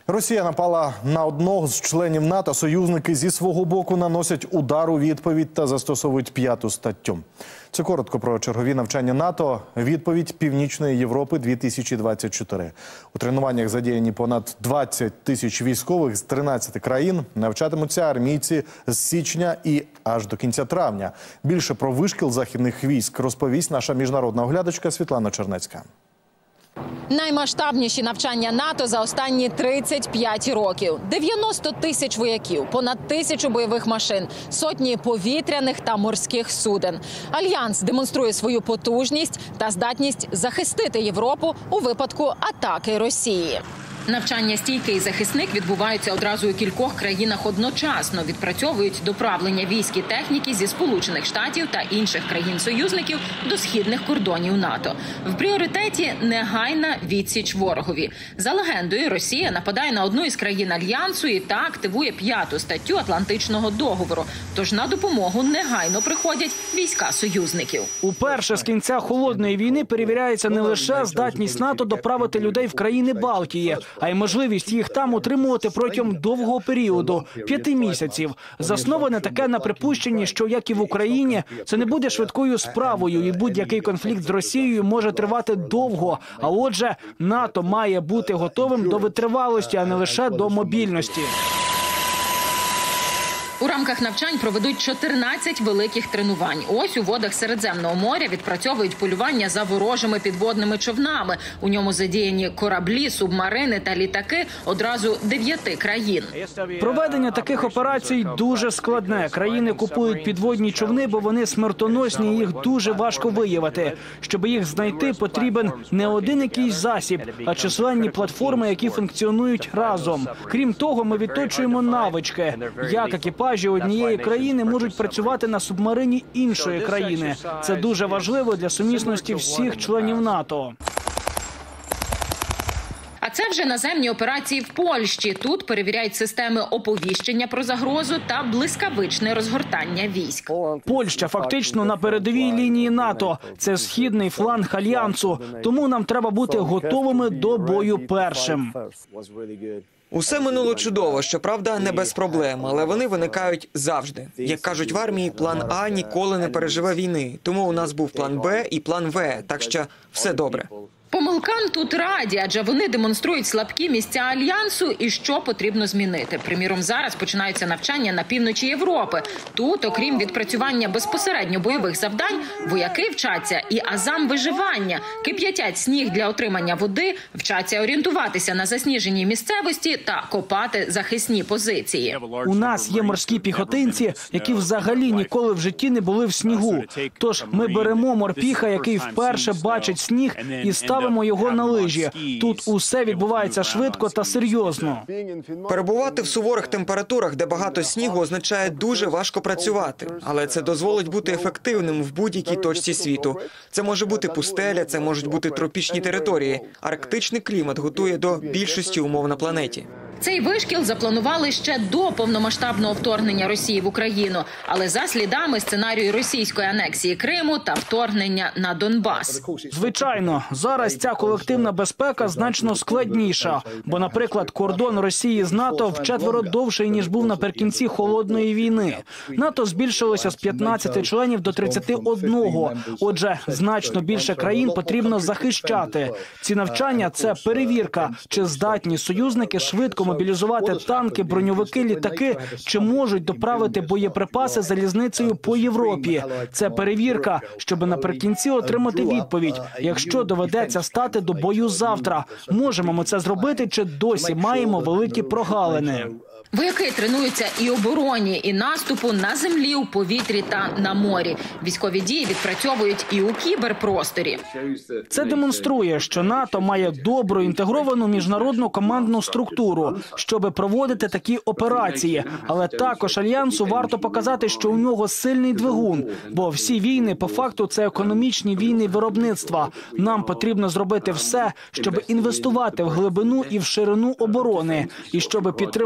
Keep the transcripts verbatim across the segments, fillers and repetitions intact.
Росія напала на одного з членів НАТО. Союзники зі свого боку наносять удар у відповідь та застосовують п'яту статтю. Це коротко про чергові навчання НАТО. Відповідь Північної Європи дві тисячі двадцять чотири. У тренуваннях задіяні понад двадцять тисяч військових з тринадцяти країн. Навчатимуться армійці з січня і аж до кінця травня. Більше про вишкіл західних військ розповість наша міжнародна оглядачка Світлана Чернецька. Наймасштабніші навчання НАТО за останні тридцять п'ять років. дев'яносто тисяч вояків, понад тисячу бойових машин, сотні повітряних та морських суден. Альянс демонструє свою потужність та здатність захистити Європу у випадку атаки Росії. Навчання «Стійкий і захисник» відбуваються одразу у кількох країнах одночасно. Відпрацьовують доправлення військ і техніки зі Сполучених Штатів та інших країн-союзників до східних кордонів НАТО. В пріоритеті – негайна відсіч ворогові. За легендою, Росія нападає на одну із країн Альянсу і та активує п'яту статтю Атлантичного договору. Тож на допомогу негайно приходять війська союзників. Уперше з кінця Холодної війни перевіряється не лише здатність НАТО доправити людей в країни Балтії, а й можливість їх там утримувати протягом довгого періоду – п'яти місяців. Засноване таке на припущенні, що, як і в Україні, це не буде швидкою справою, і будь-який конфлікт з Росією може тривати довго. А отже, НАТО має бути готовим до витривалості, а не лише до мобільності. У рамках навчань проведуть чотирнадцять великих тренувань. Ось у водах Середземного моря відпрацьовують полювання за ворожими підводними човнами. У ньому задіяні кораблі, субмарини та літаки одразу дев'яти країн. Проведення таких операцій дуже складне. Країни купують підводні човни, бо вони смертоносні і їх дуже важко виявити. Щоб їх знайти, потрібен не один якийсь засіб, а численні платформи, які функціонують разом. Крім того, ми відточуємо навички, як екіпаж однієї країни можуть працювати на субмарині іншої країни. Це дуже важливо для сумісності всіх членів НАТО. А це вже наземні операції в Польщі. Тут перевіряють системи оповіщення про загрозу та блискавичне розгортання військ. Польща фактично на передовій лінії НАТО. Це східний фланг Альянсу. Тому нам треба бути готовими до бою першим. Усе минуло чудово, щоправда, не без проблем, але вони виникають завжди. Як кажуть в армії, план А ніколи не переживе війни, тому у нас був план Б і план В, так що все добре. Помилкам тут раді, адже вони демонструють слабкі місця Альянсу і що потрібно змінити. Приміром, зараз починаються навчання на півночі Європи. Тут, окрім відпрацювання безпосередньо бойових завдань, вояки вчаться і азам виживання. Кип'ятять сніг для отримання води, вчаться орієнтуватися на засніженій місцевості та копати захисні позиції. У нас є морські піхотинці, які взагалі ніколи в житті не були в снігу. Тож ми беремо морпіха, який вперше бачить сніг, і ставимо Ставимо його на лижі. Тут усе відбувається швидко та серйозно. Перебувати в суворих температурах, де багато снігу, означає дуже важко працювати. Але це дозволить бути ефективним в будь-якій точці світу. Це може бути пустеля, це можуть бути тропічні території. Арктичний клімат готує до більшості умов на планеті. Цей вишкіл запланували ще до повномасштабного вторгнення Росії в Україну, але за слідами сценарію російської анексії Криму та вторгнення на Донбас. Звичайно, зараз ця колективна безпека значно складніша, бо, наприклад, кордон Росії з НАТО вчетверо довший, ніж був наприкінці Холодної війни. НАТО збільшилося з п'ятнадцяти членів до тридцяти одного. Отже, значно більше країн потрібно захищати. Ці навчання – це перевірка, чи здатні союзники швидко мобілізувати танки, броньовики, літаки, чи можуть доправити боєприпаси залізницею по Європі. Це перевірка, щоб наприкінці отримати відповідь. Якщо доведеться стати до бою завтра, можемо ми це зробити, чи досі маємо великі прогалини? Вояки тренуються і обороні, і наступу на землі, у повітрі та на морі. Військові дії відпрацьовують і у кіберпросторі. Це демонструє, що НАТО має добру інтегровану міжнародну командну структуру, щоб проводити такі операції. Але також Альянсу варто показати, що у нього сильний двигун, бо всі війни, по факту, це економічні війни виробництва. Нам потрібно зробити все, щоб інвестувати в глибину і в ширину оборони, і щоб підтримати тих,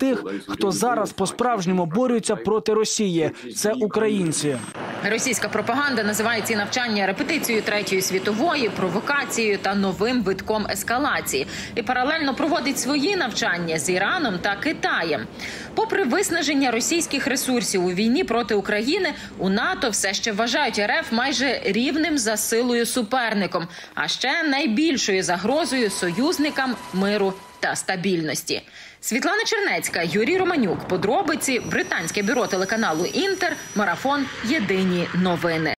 тих, хто зараз по-справжньому борються проти Росії. Це українці. Російська пропаганда називає ці навчання репетицією Третьої світової, провокацією та новим витком ескалації. І паралельно проводить свої навчання з Іраном та Китаєм. Попри виснаження російських ресурсів у війні проти України, у НАТО все ще вважають РФ майже рівним за силою суперником, а ще найбільшою загрозою союзникам миру та стабільності. Світлана Чернецька, Юрій Романюк. Подробиці. Британське бюро телеканалу «Інтер». Марафон. Єдині новини.